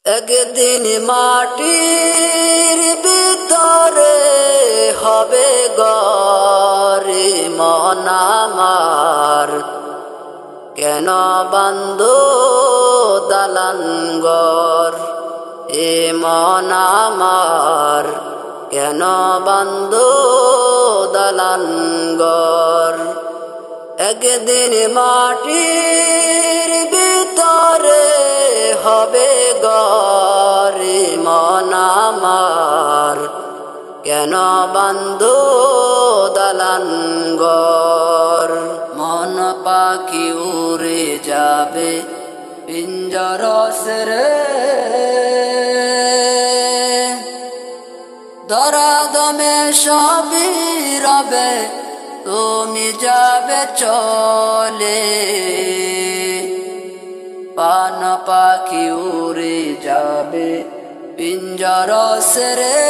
একদিন মাটির ভিতরে হবে ঘর মন আমার, কেন বান্ধো দালান ঘর এ মন আমার, কেন বান্ধো দালান ঘর। একদিন মাটির ভিতরে হবে ঘর মন আমার, কেন বান্ধো দালান ঘর। মন পাখি উড়ে যাবে পিঞ্জর সেরে, দরাদমে সবই রবে তুমি যাবে চলে। পান পাখি উড়ে যাবে পিঞ্জর সেরে,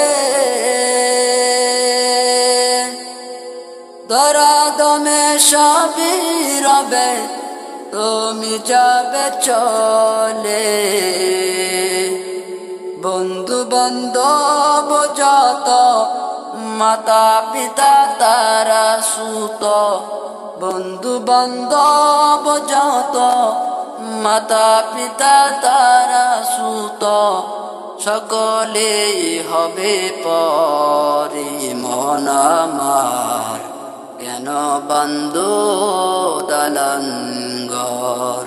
দরাদমে সবই রবে তুমি যাবে চলে। বন্ধু বান্ধব যত মাতা পিতা তারা সুত, বন্ধু বান্ধব যত মাতা পিতা তারা সুত, সকলেই হবে পরে মন আমার, কেন বান্ধো দালান ঘর।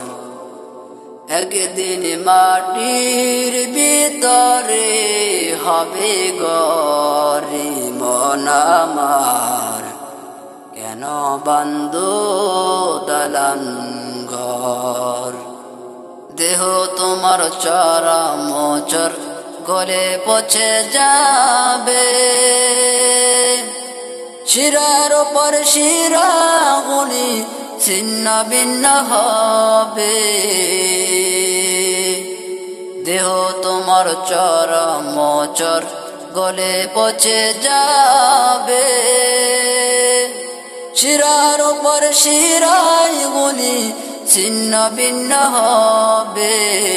একদিন মাটির ভিতরে হবে ঘর মন আমার, কেন বান্ধো দালান ঘর। দেহ তোমার চরা মোচর গলে পচে যাবে, শিরার উপর শিরা গুলি ছিন্ন ভিন্ন হবে। দেহ তোমার চরা মোচর গলে পচে যাবে, শিরার উপর শিরাই গুলি ছিন্ন ভিন্ন হবে।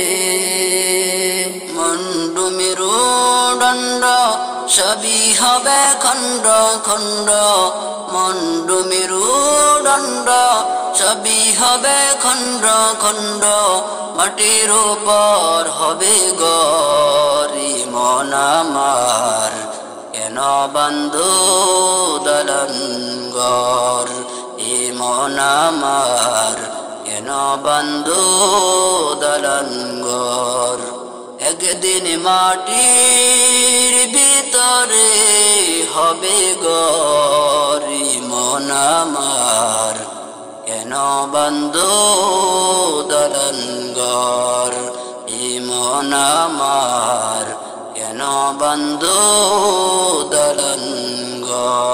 মুন্ডু মেরুদণ্ড সবই হবে খণ্ড খণ্ড, মুন্ডু মেরুদণ্ড সবই হবে খণ্ড খণ্ড, মাটির উপর হবে ঘর মন আমার, কেন বান্ধো দালান ঘর এ মন আমার, কেন বান্ধো দালান ঘর। একদিন মাটির ভিতরে হবে ঘর মন আমার, কেন বান্ধো দালান ঘর এ মন আমার, কেন বান্ধো দালান ঘর।